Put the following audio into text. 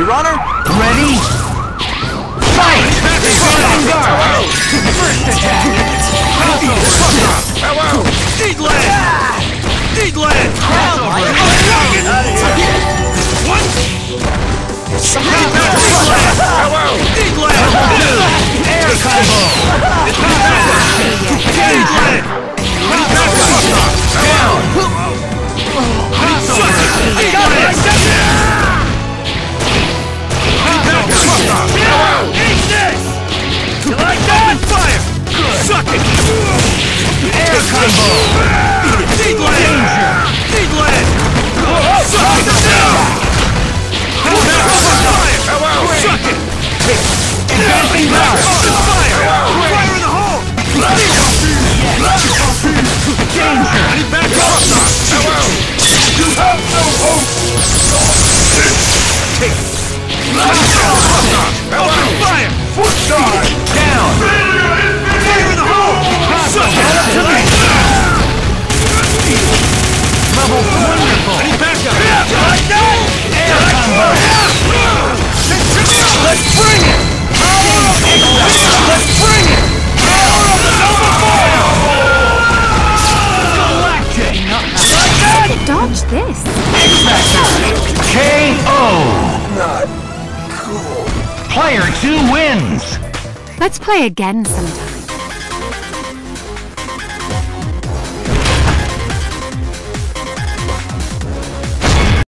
runner. Ready? Fight! First attack! Need land! Need land! What? Need land! Air combo! Need land! Down! Eat this! You like that? Fire! Suck it! Air combo! Need land! Need land! Suck it! Fire! Suck it! Advancing power! Fire! Fire in the hole! Danger! I need back off! You have no hope! Open fire! Foot dive! Down! Fire in the hole! Suck it! Level wonderful! I need back up! Air combo! Let's bring it! Let's bring it! Galactic! Dodge this. KO! Not cool. Player 2 wins! Let's play again sometime.